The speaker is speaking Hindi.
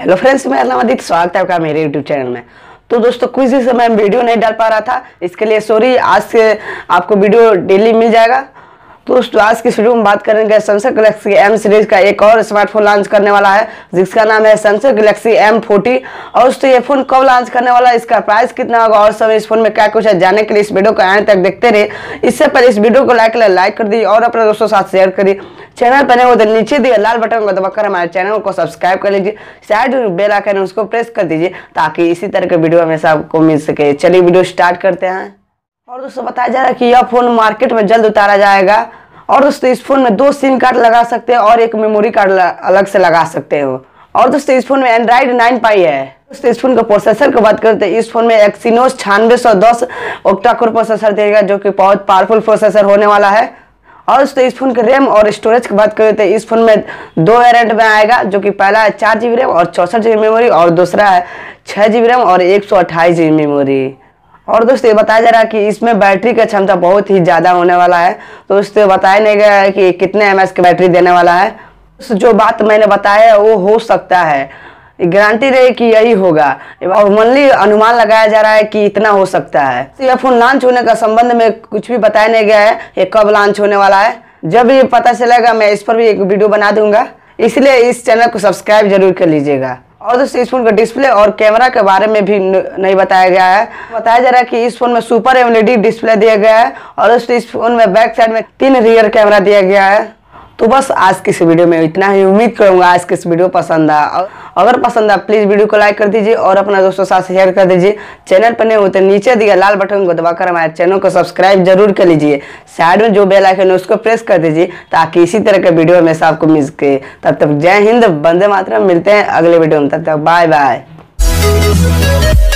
हेलो फ्रेंड्स, मेरा नाम आदित्य। स्वागत है आपका मेरे यूट्यूब चैनल में। तो दोस्तों, कुछ दिन से मैं वीडियो नहीं डाल पा रहा था, इसके लिए सॉरी। आज से आपको वीडियो डेली मिल जाएगा। तो दोस्तों, आज की इस वीडियो में बात करेंगे सैमसंग गैलेक्सी M सीरीज का एक और स्मार्टफोन लॉन्च करने वाला है, जिसका नाम है सैमसंग गैलेक्सी M40। और दोस्तों, ये फोन कब लॉन्च करने वाला है, इसका प्राइस कितना होगा और सब इस फोन में क्या कुछ है, जानने के लिए इस वीडियो को एंड तक देखते रहिए। इससे पहले इस वीडियो को लाइक कर दीजिए और अपने दोस्तों के साथ शेयर करिए। चैनल पर नए हो तो नीचे दिए लाल बटन को दबाकर हमारे चैनल को सब्सक्राइब कर लीजिए। साइड में बेल आइकन है, उसको प्रेस कर दीजिए ताकि इसी तरह के वीडियो हमेशा आपको मिल सके। चलिए वीडियो स्टार्ट करते हैं। और दोस्तों, बताया जा रहा है कि यह फोन मार्केट में जल्द उतारा जाएगा। और दोस्तों, इस फोन में 2 सिम कार्ड लगा सकते हैं और एक मेमोरी कार्ड अलग से लगा सकते हो। और दोस्तों, इस फोन में एंड्रॉइड 9 पाई है। दोस्तों, इस फोन का प्रोसेसर की बात करते हैं। इस फोन में एक्सिनोस 9610 ऑक्टा कोर प्रोसेसर देगा, जो कि बहुत पावरफुल प्रोसेसर होने वाला है। और दोस्तों, इस फोन के रैम और स्टोरेज की बात करते हैं। इस फोन में 2 वेरिएंट में आएगा, जो कि पहला है 4 GB रैम और 64 GB मेमोरी, और दूसरा है 6 GB रैम और 128 GB मेमोरी। और दोस्तों, ये बताया जा रहा है कि इसमें बैटरी की क्षमता बहुत ही ज़्यादा होने वाला है। तो दोस्तों, बताया नहीं गया है कि कितने mAh की बैटरी देने वाला है। जो बात मैंने बताया है वो हो सकता है, गारंटी रहे कि यही होगा, और मनली अनुमान लगाया जा रहा है कि इतना हो सकता है। तो यह फोन लॉन्च होने का संबंध में कुछ भी बताया नहीं गया है, ये कब लॉन्च होने वाला है। जब ये पता चलेगा मैं इस पर भी एक वीडियो बना दूंगा, इसलिए इस चैनल को सब्सक्राइब जरूर कर लीजिएगा। और दोस्तों, इस फोन का डिस्प्ले और कैमरा के बारे में भी नहीं बताया गया है। बताया जा रहा है कि इस फोन में सुपर एमोलेड डिस्प्ले दिया गया है। और दोस्तों, इस फोन में बैक साइड में 3 रियर कैमरा दिया गया है। तो बस आज की इस वीडियो में इतना ही। उम्मीद करूंगा आज की इस वीडियो पसंद आया। अगर पसंद आया प्लीज वीडियो को लाइक कर दीजिए और अपने दोस्तों के साथ शेयर कर दीजिए। चैनल पर नए हो तो नीचे दिए लाल बटन को दबाकर हमारे चैनल को सब्सक्राइब जरूर कर लीजिए। साइड में जो बेल आइकन है उसको प्रेस कर दीजिए ताकि इसी तरह के वीडियो हमेशा आपको मिल सके। तब तक जय हिंद, वंदे मातरम। मिलते हैं अगले वीडियो में, तब तक बाय बाय।